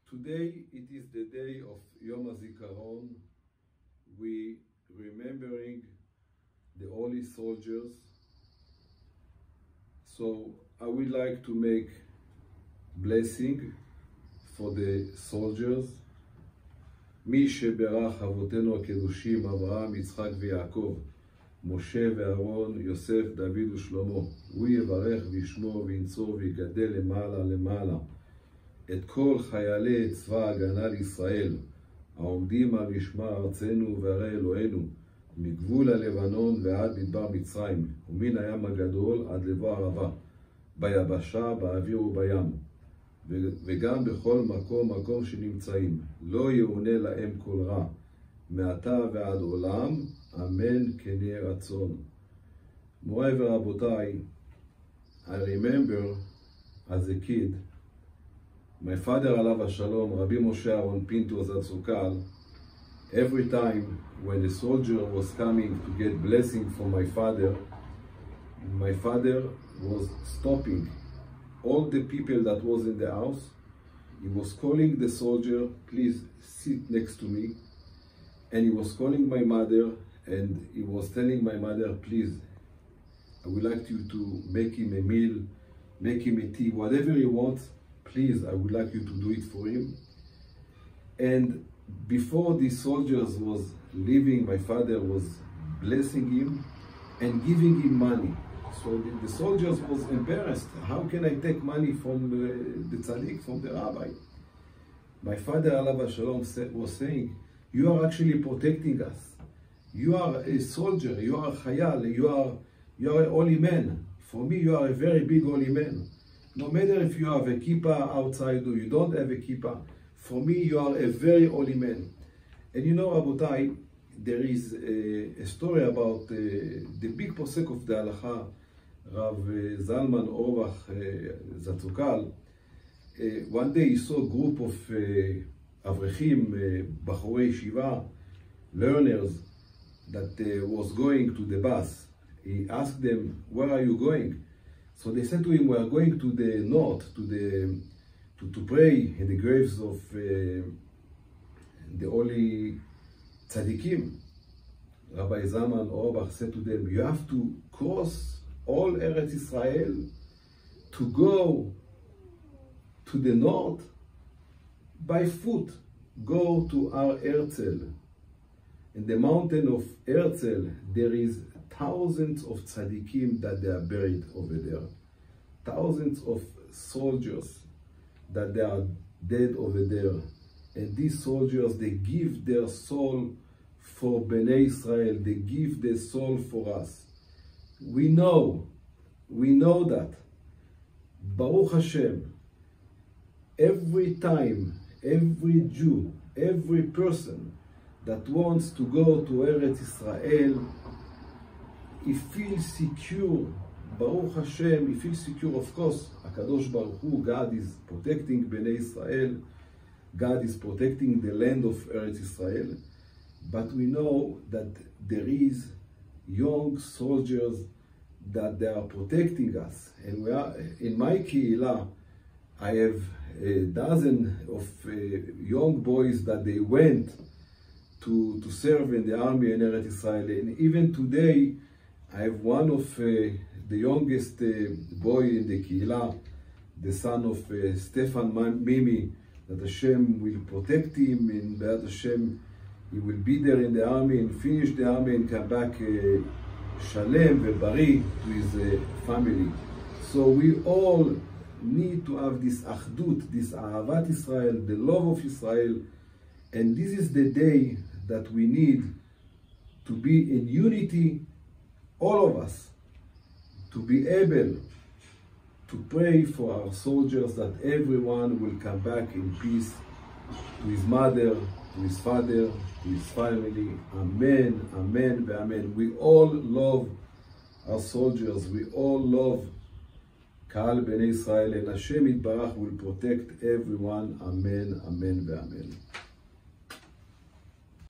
Today it is the day of Yom Hazikaron. We remembering the holy soldiers. So I would like to make blessing for the soldiers. מי שברך אבותינו הקדושים, אברהם, יצחק ויעקב, משה ואהרון, יוסף, דוד ושלמה, הוא יברך וישמור וינצור ויגדל למעלה למעלה את כל חיילי צבא ההגנה לישראל, העומדים על משמר ארצנו וערי אלוהינו, מגבול הלבנון ועד מדבר מצרים, ומן הים הגדול עד לבוא ערבה, ביבשה, באוויר ובים, וגם בכל מקום שנמצאים. לא יאונה להם כל רע, מעתה ועד עולם, אמן כן יהי רצון. מוריי ורבותיי, I remember as a kid, my father, alav shalom, Rabbi Moshe Aharon Pinto, every time when the soldier was coming to get blessing from my father was stopping all the people that was in the house. He was calling the soldier, please sit next to me. And he was calling my mother, and he was telling my mother, please, I would like you to make him a meal, make him a tea, whatever he wants, please, I would like you to do it for him. And before the soldiers was leaving, my father was blessing him and giving him money. So the soldiers was embarrassed. How can I take money from the tzaddik, from the rabbi? My father, alav shalom, was saying, you are actually protecting us. You are a soldier, you are a chayal, you are a holy man. For me, you are a very big holy man. No matter if you have a kippah outside or you don't have a kippah, for me, you are a very holy man. And you know, Rabotai, there is a story about the big posek of the halacha, Rav Zalman Orach Zatzukal. One day he saw a group of Avrechim, Bachorei Shiva, learners that was going to the bus. He asked them, where are you going? So they said to him, we are going to the north, to pray in the graves of the holy tzaddikim. Rabbi Zalman Orach said to them, you have to cross all Eretz Israel to go to the north by foot. Go to our Herzl. In the mountain of Herzl, there is thousands of tzaddikim that they are buried over there. Thousands of soldiers that they are dead over there. And these soldiers, they give their soul for Bnei Israel. They give their soul for us. We know that. Baruch Hashem, every time, every Jew, every person that wants to go to Eretz Israel, he feels secure. Baruch Hashem, he feels secure. Of course, HaKadosh Baruch Hu, God is protecting Bnei Israel. God is protecting the land of Eretz Israel. But we know that there is young soldiers that they are protecting us. And we are, in my Kehillah, I have a dozen of young boys that they went to serve in the army in Eretz Israel. And even today, I have one of the youngest boy in the Kehillah, the son of Stefan Mimi, that Hashem will protect him, and that Hashem, he will be there in the army and finish the army and come back shalem vebari to his family. So we all need to have this achdut, this ahavat Israel, the love of Israel, and this is the day that we need to be in unity, all of us, to be able to pray for our soldiers, that everyone will come back in peace to his mother, to his father, to his family. Amen, amen, amen. We all love our soldiers. We all love Kahal Bnei Israel, and Hashem Yitbarach will protect everyone. Amen, amen, amen.